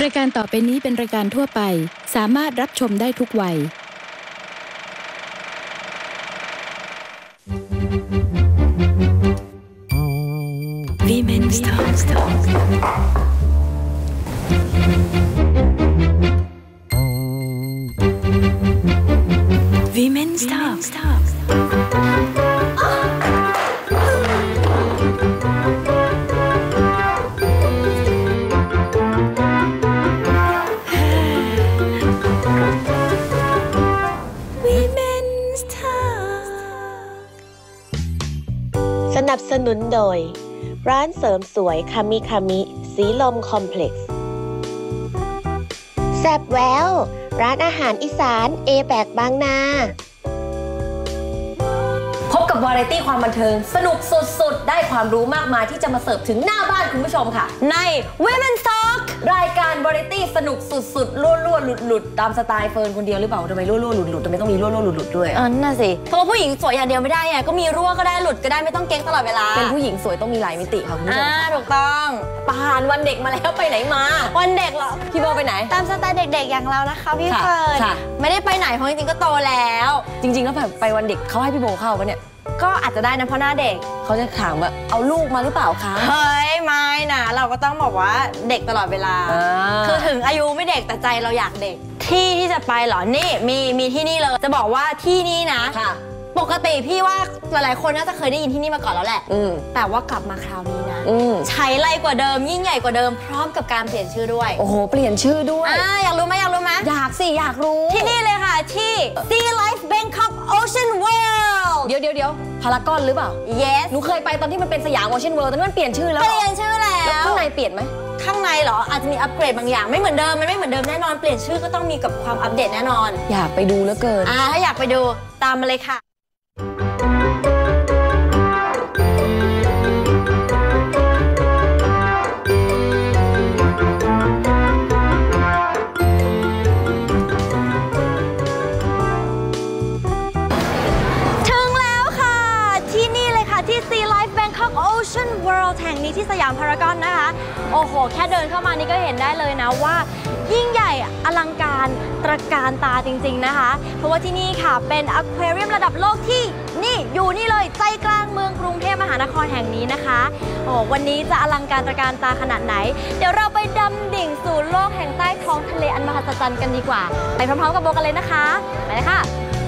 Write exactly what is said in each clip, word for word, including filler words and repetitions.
รายการต่อไปนี้เป็นรายการทั่วไปสามารถรับชมได้ทุกวัยWomen's Talk Women's Talk สนับสนุนโดยร้านเสริมสวยคามิคามิสีลมคอมเพล็กซ์แซ่บแววร้านอาหารอีสานเอแปกบางนาพบกับวาไรตี้ความบันเทิงสนุกสุดๆได้ความรู้มากมายที่จะมาเสิร์ฟถึงหน้าบ้านคุณผู้ชมค่ะใน Women's Talk รายการวาไรตี้สนุกสุดๆลั่วๆหลุดๆตามสไตล์เฟิร์นคนเดียวหรือเปล่าทำไมลั่วๆหลุดๆทำไมต้องมีลั่วๆหลุดๆด้วยอ๋อน่ะสิเพราะว่าผู้หญิงสวยอย่างเดียวไม่ได้ไงก็มีรั่วก็ได้หลุดก็ได้ไม่ต้องเก๊กตลอดเวลาเป็นผู้หญิงสวยต้องมีหลายมิติค่ะคุณผู้ชมอ่าถูกต้องผ่านวันเด็กมาแล้วไปไหนมาวันเด็กเหรอพี่โบไปไหนตามสไตล์เด็กๆอย่างเรานะคะพี่เฟิร์นไม่ได้ไปไหนเพราะจริงๆก็โตแล้วจริงๆแล้วแบบไปวันเด็กเขาให้พี่โบเข้าปะเนี่ยก็อาจจะได้นะเพราะหน้าเด็กเขาจะถามว่าเอาลูกมาหรือเปล่าคะเฮ้ยไม่นะเราก็ต้องบอกว่าเด็กตลอดเวลาคือถึงอายุไม่เด็กแต่ใจเราอยากเด็กที่ที่จะไปเหรอนี่มีมีที่นี่เลยจะบอกว่าที่นี่นะปกติพี่ว่าหลายๆคนน่าจะเคยได้ยินที่นี่มาก่อนแล้วแหละแต่ว่ากลับมาคราวนี้นะใช้ไรกว่าเดิมยิ่งใหญ่กว่าเดิมพร้อมกับการเปลี่ยนชื่อด้วยโอ้โหเปลี่ยนชื่อด้วยอ่าอยากรู้ไหมอยากรู้ไหมอยากสิอยากรู้ที่นี่เลยค่ะที่ Sea Life Bangkok Ocean World เดี๋ยวเดี๋ยวเดี๋ยวพารากอนหรือเปล่า yes หนูเคยไปตอนที่มันเป็นสยาม Ocean World ตอนนั้นมันเปลี่ยนชื่อแล้วเปลี่ยนชื่อแล้วข้างในเปลี่ยนไหมข้างในเหรออาจจะมีอัปเกรดบางอย่างไม่เหมือนเดิมมันไม่เหมือนเดิมแน่นอนเปลี่ยนชื่อก็ต้องมีกับความอัปเดตแน่นอนอยากไปดูเหลือเกินอ่าถ้าอยากไปดูตามมาเลยค่ะที่ Sea Life Bangkok Ocean World แห่งนี้ที่สยามพารากอนนะคะโอ้โหแค่เดินเข้ามานี่ก็เห็นได้เลยนะว่ายิ่งใหญ่อลังการตระการตาจริงๆนะคะเพราะว่าที่นี่ค่ะเป็นอควาเรียมระดับโลกที่นี่อยู่นี่เลยใจกลางเมืองกรุงเทพมหานครแห่งนี้นะคะโอ้วันนี้จะอลังการตระการตาขนาดไหนเดี๋ยวเราไปดำดิ่งสู่โลกแห่งใต้ท้องทะเลอันมหัศจรรย์กันดีกว่าไปพร้อมๆกับโบกันเลยนะคะไปเลยค่ะ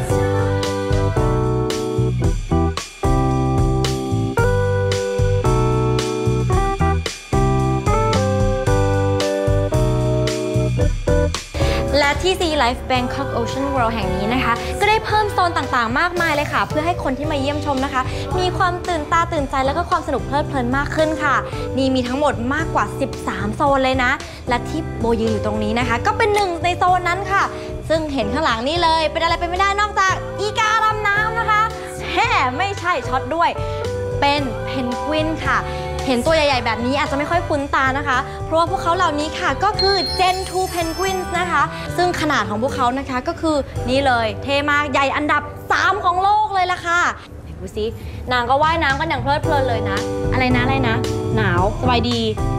และที่ Sea Life Bangkok Ocean World แห่งนี้นะคะก็ได้เพิ่มโซนต่างๆมากมายเลยค่ะเพื่อให้คนที่มาเยี่ยมชมนะคะมีความตื่นตาตื่นใจแล้วก็ความสนุกเพลิดเพลินมากขึ้นค่ะนี่มีทั้งหมดมากกว่าสิบสามโซนเลยนะและที่โบยืนอยู่ตรงนี้นะคะก็เป็นหนึ่งในโซนนั้นค่ะซึ่งเห็นข้างหลังนี่เลยเป็นอะไรไปไม่ได้นอกจากอีกาดำน้ำนะคะแฮ่ไม่ใช่ช็อตด้วยเป็นเพนกวินค่ะเห็นตัวใหญ่ๆแบบนี้อาจจะไม่ค่อยคุ้นตานะคะเพราะว่าพวกเขาเหล่านี้ค่ะก็คือ เจน ทู Penguins นะคะซึ่งขนาดของพวกเขานะคะก็คือนี่เลยเท่มากใหญ่อันดับสามของโลกเลยล่ะค่ะดูสินางก็ว่ายน้ำกันอย่างเพลิดเพลินเลยนะอะไรนะอะไรนะหนาวสบายดี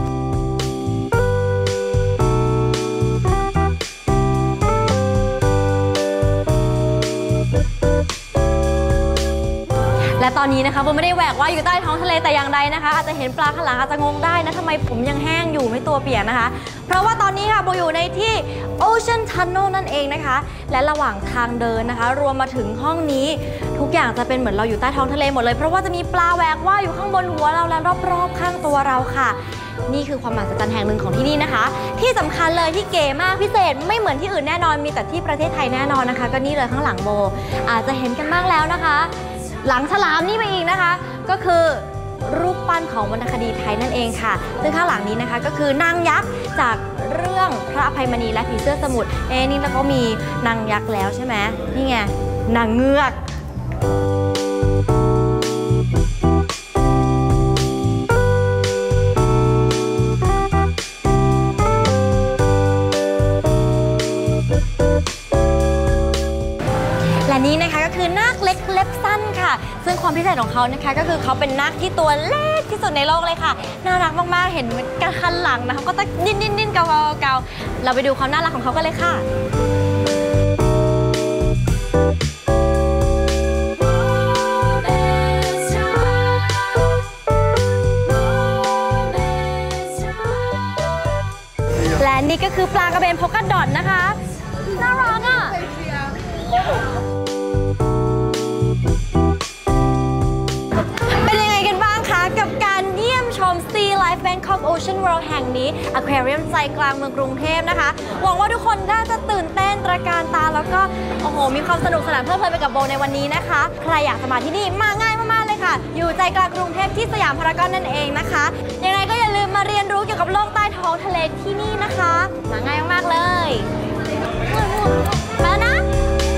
และตอนนี้นะคะโบไม่ได้แหวกว่าอยู่ใต้ท้องทะเลแต่อย่างใดนะคะอาจจะเห็นปลาข้างหลังอาจจะงงได้นะทำไมผมยังแห้งอยู่ไม่ตัวเปียกนะคะเพราะว่าตอนนี้ค่ะโบอยู่ในที่ Ocean Tunnel นั่นเองนะคะและระหว่างทางเดินนะคะรวมมาถึงห้องนี้ทุกอย่างจะเป็นเหมือนเราอยู่ใต้ท้องทะเลหมดเลยเพราะว่าจะมีปลาแหวกว่ายอยู่ข้างบนหัวเราและรอบๆข้างตัวเราค่ะนี่คือความมหัศจรรย์แห่งหนึ่งของที่นี่นะคะที่สำคัญเลยที่เก๋มากพิเศษไม่เหมือนที่อื่นแน่นอนมีแต่ที่ประเทศไทยแน่นอนนะคะก็นี่เลยข้างหลังโบอาจจะเห็นกันบ้างแล้วนะคะหลังฉลามนี่ไปอีกนะคะก็คือรูปปั้นของวรรณคดีไทยนั่นเองค่ะซึ่งข้างหลังนี้นะคะก็คือนางยักษ์จากเรื่องพระอภัยมณีและผีเสื้อสมุทรเอ้นี่แล้วก็มีนางยักษ์แล้วใช่ไหมนี่ไงนางเงือกและนี่นะคะก็คือนาคเล็กเล็บสั้นค่ะซึ่งความพิเศษของเขานะคะก็คือเขาเป็นนาคที่ตัวเล็กที่สุดในโลกเลยค่ะน่ารักมากๆเห็นกันคันหลังนะเขาก็จะดิ้นดิ้นดิ้นเกาเกาเราไปดูความน่ารักของเขากันเลยค่ะและนี่ก็คือปลากระเบนโพกดอทนะคะน่ารักอ่ะเป็นยังไงกันบ้างคะกับการเยี่ยมชม Sea Life Bangkok Ocean World แห่งนี้ Aquarium ใจกลางเมืองกรุงเทพนะคะหวังว่าทุกคนน่าจะตื่นเต้นตระการตาแล้วก็โอ้โหมีความสนุกสนานเพลิดเพลินไปกับโบในวันนี้นะคะใครอยากจะมาที่นี่มาง่ายมากๆเลยค่ะอยู่ใจกลางกรุงเทพที่สยามพารากอนนั่นเองนะคะยังไงก็อย่าลืมมาเรียนรู้เกี่ยวกับโลกใต้ท้องทะเลที่นี่นะคะมาง่ายมากๆเลยมาแล้วนะ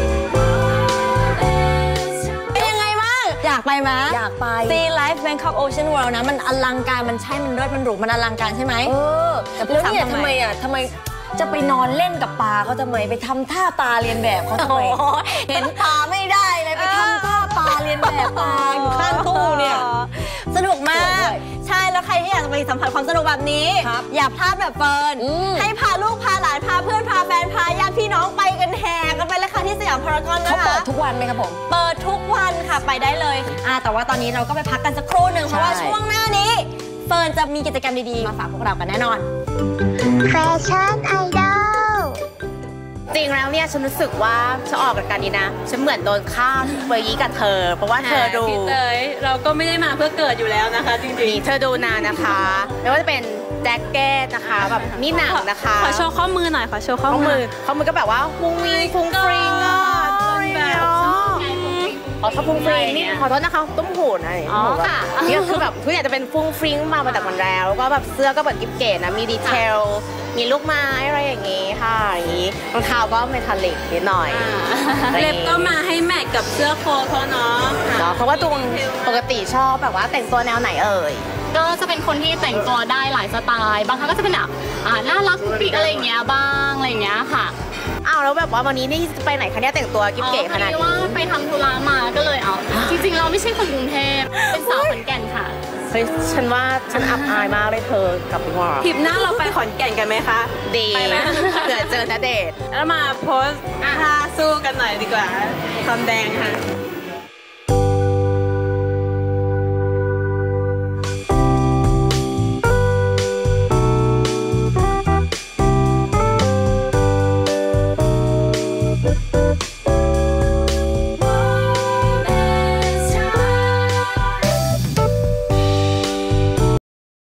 เป็นยังไงบ้างอยากไปไหมอยากไป Sea Life Bangkok Ocean World นะมันอลังการมันใช่มันเลิศมันหรูมันอลังการใช่ไหมเออแล้วเนี่ยทำไมอ่ะทำไมจะไปนอนเล่นกับปลาเขาทำไมไปทำท่าปลาเรียนแบบเขาทำไมเห็นปลาไม่ได้เลยไปทำท่าปลาเรียนแบบปลาอยู่ข้างตู้เนี่ยสนุกมากใช่แล้วใครที่อยากจะไปสัมผัสความสนุกแบบนี้อย่าพลาดแบบเฟิร์นให้พาลูกพาหลานพาเพื่อนพาแฟนพาญาติพี่น้องไปกันแห่กันไปเลยค่ะที่สยามพารากอนนะคะเขาเปิดทุกวันไหมครับผมเปิดทุกวันค่ะไปได้เลยอ่าแต่ว่าตอนนี้เราก็ไปพักกันสักครู่หนึ่งเพราะว่าช่วงหน้านี้เฟิร์นจะมีกิจกรรมดีๆมาฝากพวกเรากันแน่นอนแฟชั่นไอดอลจริงแล้วเนี่ยฉันรู้สึกว่าฉันออกกับการนี้นะฉันเหมือนโดนฆ่าเบอร์ยี่กับเธอเพราะว่าเธอดูพี่เตยเราก็ไม่ได้มาเพื่อเกิดอยู่แล้วนะคะจริงๆนี่เธอดูนานนะคะไม่ว่าจะเป็นแจ็คเก็ตนะคะแบบนี่หนังนะคะขอโชว์ข้อมือหน่อยขอโชว์ข้อมือข้อมือก็แบบว่าฟุ้งวิงฟุ้งฟริงอ่ะแบบขอชอบฟุ้งฟริงนี่ขอโทษนะคะต้มหูนะอ๋อค่ะนี่ก็คือแบบทุกอย่างจะเป็นฟุ้งฟริงมามาจากมันแล้วก็แบบเสื้อก็แบบกิ๊บเก๋นะมีดีเทลมีลูกไม้อะไรอย่างงี้ค่ะอย่างงี้รองเท้าก็เมทัลลิกนิดหน่อยเล็บก็มาให้แมทกับเสื้อโค้ทเขาเนาะเนาะเพราะว่าตัวปกติชอบแบบว่าแต่งตัวแนวไหนเอ่ยก็จะเป็นคนที่แต่งตัวได้หลายสไตล์บางครั้งก็จะเป็นแบบอ่าน่ารักปิ๊กอะไรอย่างเงี้ยบ้างอะไรอย่างเงี้ยค่ะอ้าวแล้วแบบว่าวันนี้นี่ไปไหนคะเนี่ยแต่งตัวกิ๊บเก๋ขนาดนี้ว่าไปทำธุระมาก็เลยเอาจริงๆเราไม่ใช่คนกรุงเทพเป็นสาวขอนแก่นค่ะเฮ้ยฉันว่าฉันอับอายมากเลยเธอกับพี่ว่าทริปหน้าเราไปขอนแก่นกันไหมคะดีไปไหมเผื่อเจอณเดชน์แล้วมาโพสท่าสู้กันหน่อยดีกว่าคำแดงค่ะ